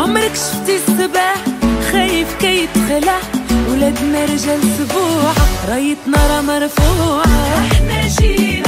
عمرك شفتي الصباح خايف كيتخلع؟ ولادنا رجال سبوعة رايتنا راه مرفوعة. احنا جيل